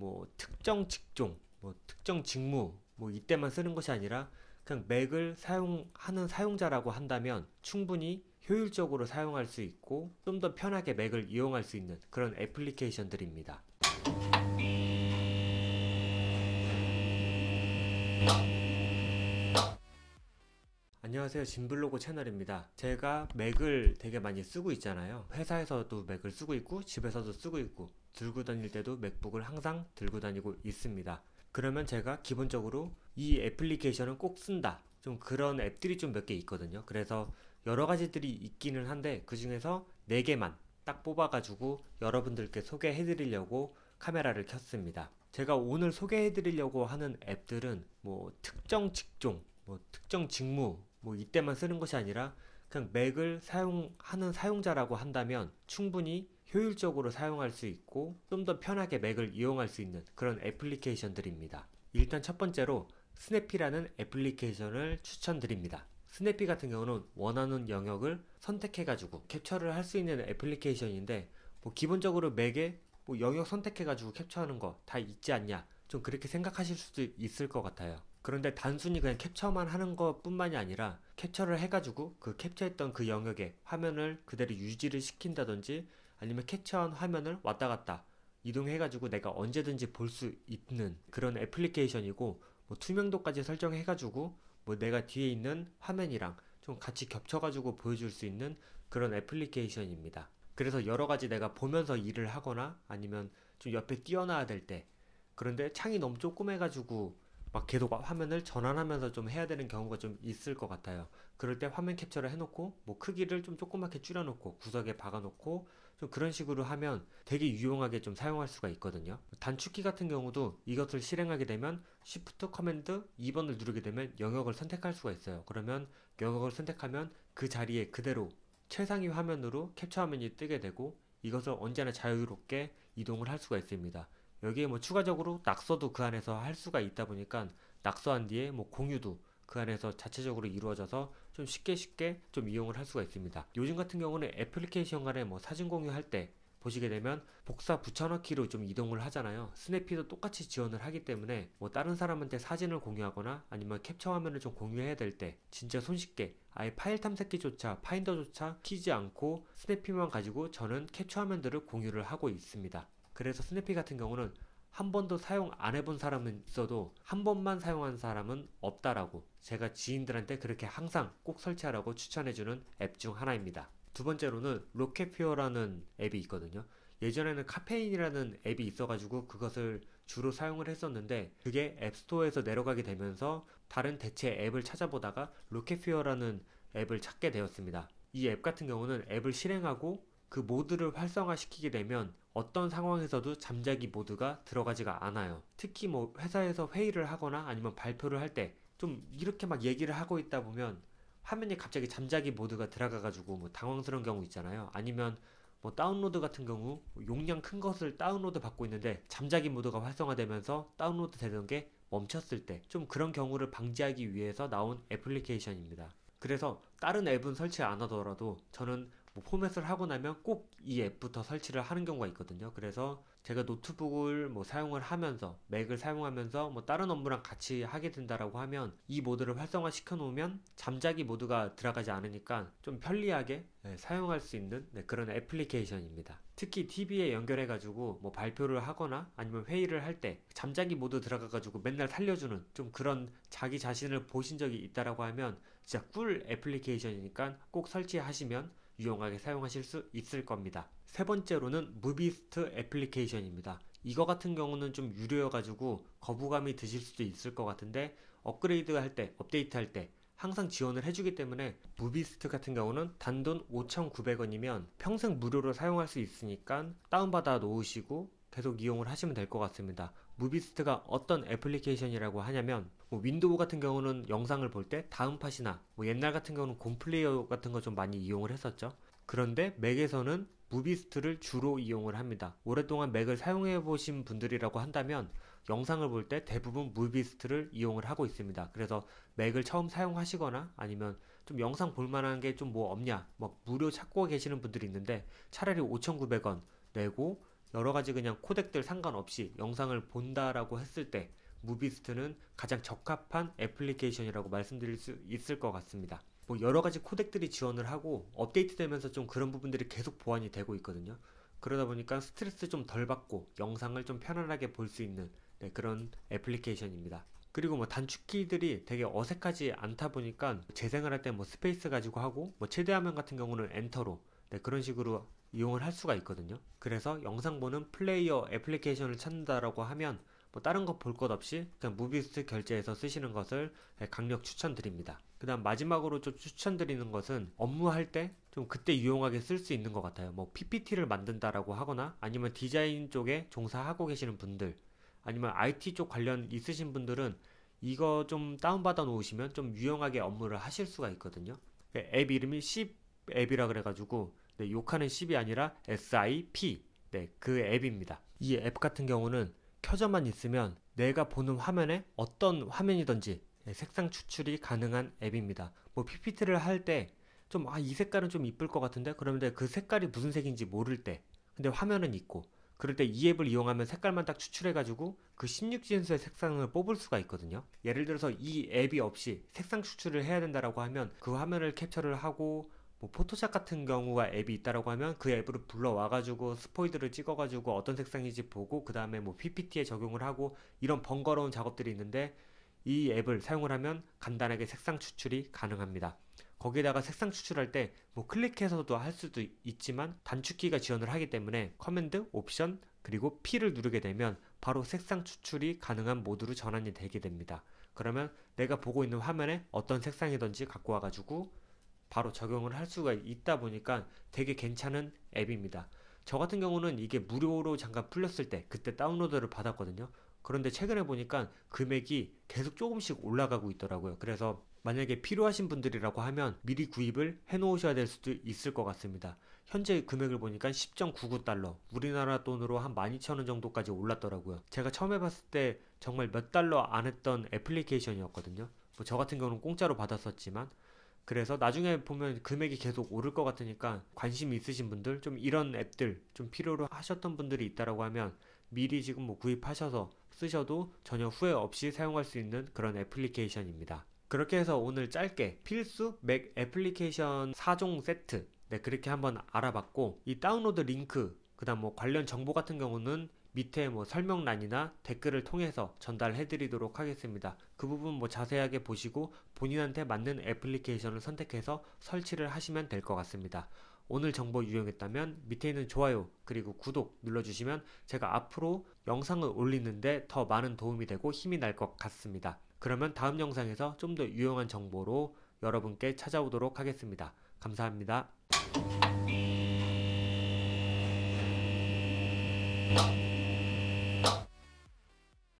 뭐 특정 직종, 뭐 특정 직무, 뭐 이때만 쓰는 것이 아니라 그냥 맥을 사용하는 사용자라고 한다면 충분히 효율적으로 사용할 수 있고 좀 더 편하게 맥을 이용할 수 있는 그런 애플리케이션들입니다. 안녕하세요, 진블로그 채널입니다. 제가 맥을 되게 많이 쓰고 있잖아요. 회사에서도 맥을 쓰고 있고 집에서도 쓰고 있고 들고 다닐 때도 맥북을 항상 들고 다니고 있습니다. 그러면 제가 기본적으로 이 애플리케이션은 꼭 쓴다, 좀 그런 앱들이 좀 몇 개 있거든요. 그래서 여러 가지들이 있기는 한데 그 중에서 4개만 딱 뽑아가지고 여러분들께 소개해드리려고 카메라를 켰습니다. 제가 오늘 소개해드리려고 하는 앱들은 뭐 특정 직종, 뭐 특정 직무, 뭐 이때만 쓰는 것이 아니라 그냥 맥을 사용하는 사용자라고 한다면 충분히 효율적으로 사용할 수 있고 좀 더 편하게 맥을 이용할 수 있는 그런 애플리케이션들입니다. 일단 첫 번째로 스냅피라는 애플리케이션을 추천드립니다. 스냅피 같은 경우는 원하는 영역을 선택해가지고 캡처를 할 수 있는 애플리케이션인데, 뭐 기본적으로 맥에 뭐 영역 선택해가지고 캡처하는 거 다 있지 않냐, 좀 그렇게 생각하실 수도 있을 것 같아요. 그런데 단순히 그냥 캡처만 하는 것 뿐만이 아니라 캡처를 해가지고 그 캡처했던 그 영역에 화면을 그대로 유지를 시킨다든지 아니면 캡처한 화면을 왔다 갔다 이동해가지고 내가 언제든지 볼 수 있는 그런 애플리케이션이고, 뭐 투명도까지 설정해가지고 뭐 내가 뒤에 있는 화면이랑 좀 같이 겹쳐가지고 보여줄 수 있는 그런 애플리케이션입니다. 그래서 여러가지 내가 보면서 일을 하거나 아니면 좀 옆에 띄워놔야 될 때, 그런데 창이 너무 조그매가지고 막 계속 화면을 전환하면서 좀 해야 되는 경우가 좀 있을 것 같아요. 그럴 때 화면 캡처를 해놓고 뭐 크기를 좀 조그맣게 줄여놓고 구석에 박아놓고 좀 그런 식으로 하면 되게 유용하게 좀 사용할 수가 있거든요. 단축키 같은 경우도 이것을 실행하게 되면 Shift 커맨드 2번을 누르게 되면 영역을 선택할 수가 있어요. 그러면 영역을 선택하면 그 자리에 그대로 최상위 화면으로 캡처 화면이 뜨게 되고 이것을 언제나 자유롭게 이동을 할 수가 있습니다. 여기에 뭐 추가적으로 낙서도 그 안에서 할 수가 있다 보니까 낙서한 뒤에 뭐 공유도 그 안에서 자체적으로 이루어져서 좀 쉽게 좀 이용을 할 수가 있습니다. 요즘 같은 경우는 애플리케이션 간에 뭐 사진 공유할 때 보시게 되면 복사 붙여넣기로 좀 이동을 하잖아요. 스냅피도 똑같이 지원을 하기 때문에 뭐 다른 사람한테 사진을 공유하거나 아니면 캡처 화면을 좀 공유해야 될 때 진짜 손쉽게 아예 파일 탐색기조차 파인더조차 키지 않고 스냅피만 가지고 저는 캡처 화면들을 공유를 하고 있습니다. 그래서 스냅피 같은 경우는 한 번도 사용 안 해본 사람은 있어도 한 번만 사용한 사람은 없다라고 제가 지인들한테 그렇게 항상 꼭 설치하라고 추천해주는 앱 중 하나입니다. 두 번째로는 로켓퓨어라는 앱이 있거든요. 예전에는 카페인이라는 앱이 있어가지고 그것을 주로 사용을 했었는데 그게 앱스토어에서 내려가게 되면서 다른 대체 앱을 찾아보다가 로켓퓨어라는 앱을 찾게 되었습니다. 이 앱 같은 경우는 앱을 실행하고 그 모드를 활성화시키게 되면 어떤 상황에서도 잠자기 모드가 들어가지가 않아요. 특히 뭐 회사에서 회의를 하거나 아니면 발표를 할 때 좀 이렇게 막 얘기를 하고 있다 보면 화면이 갑자기 잠자기 모드가 들어가가지고 뭐 당황스러운 경우 있잖아요. 아니면 뭐 다운로드 같은 경우 용량 큰 것을 다운로드 받고 있는데 잠자기 모드가 활성화되면서 다운로드 되는 게 멈췄을 때 좀 그런 경우를 방지하기 위해서 나온 애플리케이션입니다. 그래서 다른 앱은 설치 안 하더라도 저는 뭐 포맷을 하고 나면 꼭 이 앱부터 설치를 하는 경우가 있거든요. 그래서 제가 노트북을 뭐 사용을 하면서 맥을 사용하면서 뭐 다른 업무랑 같이 하게 된다라고 하면 이 모드를 활성화 시켜 놓으면 잠자기 모드가 들어가지 않으니까 좀 편리하게 사용할 수 있는 그런 애플리케이션입니다. 특히 TV에 연결해 가지고 뭐 발표를 하거나 아니면 회의를 할 때 잠자기 모드 들어가 가지고 맨날 살려주는 좀 그런 자기 자신을 보신 적이 있다라고 하면 진짜 꿀 애플리케이션이니까 꼭 설치하시면 유용하게 사용하실 수 있을 겁니다. 세 번째로는 무비스트 애플리케이션입니다. 이거 같은 경우는 좀 유료여가지고 거부감이 드실 수도 있을 것 같은데 업그레이드 할 때, 업데이트 할 때 항상 지원을 해주기 때문에 무비스트 같은 경우는 단돈 5,900원이면 평생 무료로 사용할 수 있으니까 다운받아 놓으시고 계속 이용을 하시면 될 것 같습니다. 무비스트가 어떤 애플리케이션이라고 하냐면 뭐 윈도우 같은 경우는 영상을 볼 때 다운팟이나 뭐 옛날 같은 경우는 곰플레이어 같은 거 좀 많이 이용을 했었죠. 그런데 맥에서는 무비스트를 주로 이용을 합니다. 오랫동안 맥을 사용해 보신 분들이라고 한다면 영상을 볼 때 대부분 무비스트를 이용을 하고 있습니다. 그래서 맥을 처음 사용하시거나 아니면 좀 영상 볼 만한 게 좀 뭐 없냐 막 무료 찾고 계시는 분들이 있는데 차라리 5,900원 내고 여러가지 그냥 코덱들 상관없이 영상을 본다라고 했을 때 무비스트는 가장 적합한 애플리케이션이라고 말씀드릴 수 있을 것 같습니다. 뭐 여러가지 코덱들이 지원을 하고 업데이트 되면서 좀 그런 부분들이 계속 보완이 되고 있거든요. 그러다 보니까 스트레스 좀 덜 받고 영상을 좀 편안하게 볼 수 있는 그런 애플리케이션입니다. 그리고 뭐 단축키들이 되게 어색하지 않다 보니까 재생을 할 때 뭐 스페이스 가지고 하고 뭐 최대화면 같은 경우는 엔터로 그런 식으로 이용을 할 수가 있거든요. 그래서 영상 보는 플레이어 애플리케이션을 찾는다라고 하면 뭐 다른 거 볼 것 없이 그냥 무비스트 결제해서 쓰시는 것을 강력 추천드립니다. 그 다음 마지막으로 좀 추천드리는 것은 업무할 때 좀 그때 유용하게 쓸 수 있는 것 같아요. 뭐 PPT를 만든다라고 하거나 아니면 디자인 쪽에 종사하고 계시는 분들 아니면 IT 쪽 관련 있으신 분들은 이거 좀 다운받아 놓으시면 좀 유용하게 업무를 하실 수가 있거든요. 앱 이름이 SIP 앱이라 그래가지고 욕하는 SIP이 아니라 SIP 그 앱입니다. 이 앱 같은 경우는 켜져만 있으면 내가 보는 화면에 어떤 화면이든지 색상 추출이 가능한 앱입니다. 뭐 PPT를 할 때 좀 이 색깔은 좀 이쁠 것 같은데 그런데 그 색깔이 무슨 색인지 모를 때 근데 화면은 있고 그럴 때 이 앱을 이용하면 색깔만 딱 추출해가지고 그 16진수의 색상을 뽑을 수가 있거든요. 예를 들어서 이 앱이 없이 색상 추출을 해야 된다라고 하면 그 화면을 캡처를 하고 뭐 포토샵 같은 경우가 앱이 있다라고 하면 그 앱으로 불러와가지고 스포이드를 찍어가지고 어떤 색상인지 보고 그 다음에 뭐 PPT에 적용을 하고 이런 번거로운 작업들이 있는데 이 앱을 사용을 하면 간단하게 색상 추출이 가능합니다. 거기에다가 색상 추출할 때 뭐 클릭해서도 할 수도 있지만 단축키가 지원을 하기 때문에 커맨드, 옵션, 그리고 P를 누르게 되면 바로 색상 추출이 가능한 모드로 전환이 되게 됩니다. 그러면 내가 보고 있는 화면에 어떤 색상이든지 갖고 와가지고 바로 적용을 할 수가 있다 보니까 되게 괜찮은 앱입니다. 저 같은 경우는 이게 무료로 잠깐 풀렸을 때 그때 다운로드를 받았거든요. 그런데 최근에 보니까 금액이 계속 조금씩 올라가고 있더라고요. 그래서 만약에 필요하신 분들이라고 하면 미리 구입을 해 놓으셔야 될 수도 있을 것 같습니다. 현재 금액을 보니까 10.99달러, 우리나라 돈으로 한 12,000원 정도까지 올랐더라고요. 제가 처음 해봤을 때 정말 몇 달러 안 했던 애플리케이션이었거든요. 뭐 저 같은 경우는 공짜로 받았었지만 그래서 나중에 보면 금액이 계속 오를 것 같으니까 관심 있으신 분들 좀 이런 앱들 좀 필요로 하셨던 분들이 있다라고 하면 미리 지금 뭐 구입하셔서 쓰셔도 전혀 후회 없이 사용할 수 있는 그런 애플리케이션입니다. 그렇게 해서 오늘 짧게 필수 맥 애플리케이션 4종 세트 그렇게 한번 알아봤고 이 다운로드 링크 그 다음 뭐 관련 정보 같은 경우는 밑에 뭐 설명란이나 댓글을 통해서 전달해 드리도록 하겠습니다. 그 부분 뭐 자세하게 보시고 본인한테 맞는 애플리케이션을 선택해서 설치를 하시면 될 것 같습니다. 오늘 정보 유용했다면 밑에 있는 좋아요 그리고 구독 눌러주시면 제가 앞으로 영상을 올리는데 더 많은 도움이 되고 힘이 날 것 같습니다. 그러면 다음 영상에서 좀 더 유용한 정보로 여러분께 찾아오도록 하겠습니다. 감사합니다.